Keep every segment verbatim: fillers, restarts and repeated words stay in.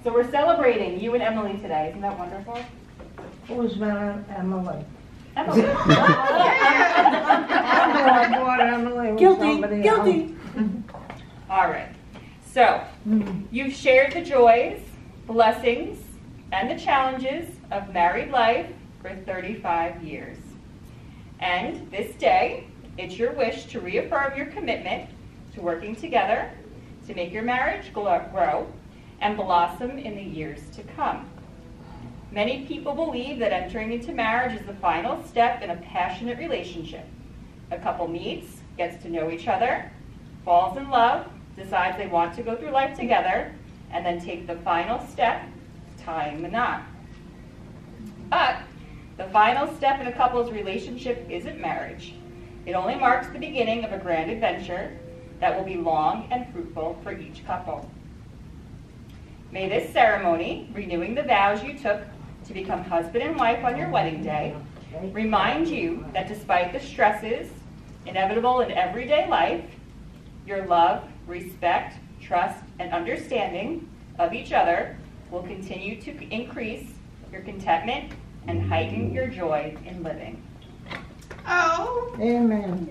So we're celebrating you and Emily today. Isn't that wonderful? Who's that, Emily? Emily. I bought Emily with Guilty. somebody Guilty. All right. So you've shared the joys, blessings, and the challenges of married life for thirty-five years. And this day, it's your wish to reaffirm your commitment to working together to make your marriage grow and blossom in the years to come. Many people believe that entering into marriage is the final step in a passionate relationship. A couple meets, gets to know each other, falls in love, decides they want to go through life together, and then take the final step, tying the knot. But the final step in a couple's relationship isn't marriage. It only marks the beginning of a grand adventure that will be long and fruitful for each couple. May this ceremony, renewing the vows you took to become husband and wife on your wedding day, remind you that despite the stresses inevitable in everyday life, your love, respect, trust, and understanding of each other will continue to increase your contentment and heighten your joy in living. Oh. Amen.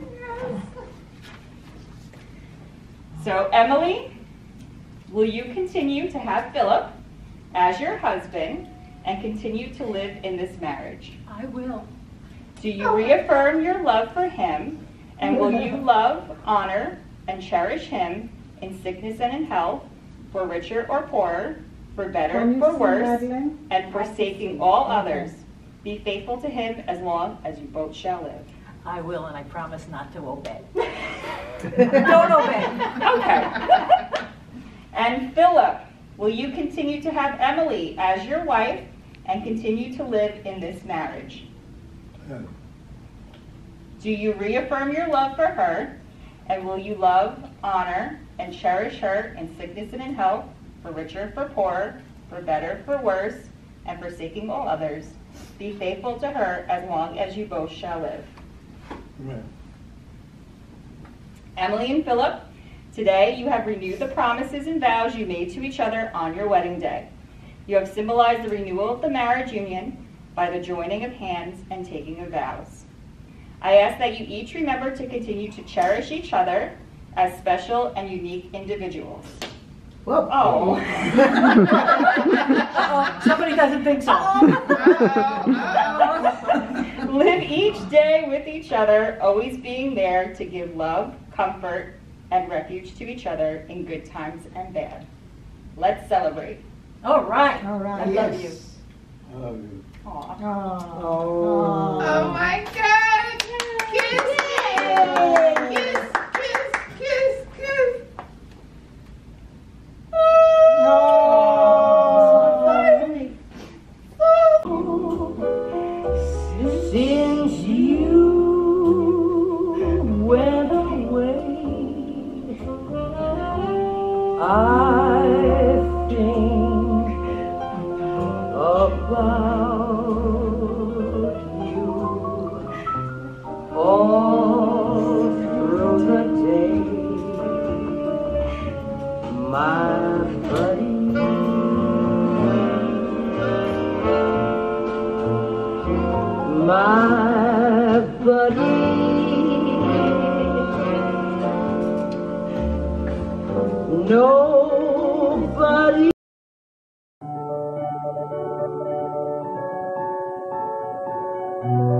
So, Emily, will you continue to have Philip as your husband and continue to live in this marriage? I will. Do you reaffirm your love for him, and will you love, honor, and cherish him in sickness and in health, for richer or poorer, for better, for worse, and forsaking all others? Be faithful to him as long as you both shall live. I will, and I promise not to obey. Don't obey. Okay. And Philip, will you continue to have Emily as your wife and continue to live in this marriage? Yeah. Do you reaffirm your love for her, and will you love, honor, and cherish her in sickness and in health, for richer, for poorer, for better, for worse, and forsaking all others? Be faithful to her as long as you both shall live. Amen. Emily and Philip, today you have renewed the promises and vows you made to each other on your wedding day. You have symbolized the renewal of the marriage union by the joining of hands and taking of vows. I ask that you each remember to continue to cherish each other as special and unique individuals. Whoa. Oh. Uh-oh, somebody doesn't think so. Live each day with each other, always being there to give love, comfort, and refuge to each other in good times and bad. Let's celebrate. All right. All right. I love you. I love you. Aw. Oh. Oh my God! Kiss! Kiss! Kiss! Kiss! Kiss! Since you went away, I think about you all through the day, my buddy. My buddy, nobody. Thank you.